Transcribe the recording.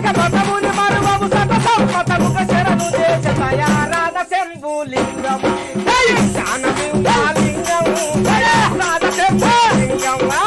పతముని మరువము సతతం పతముక శరణు దేశతయ రాధ శంభులింగం జ్ఞానలింగం రాధ శంభులింగం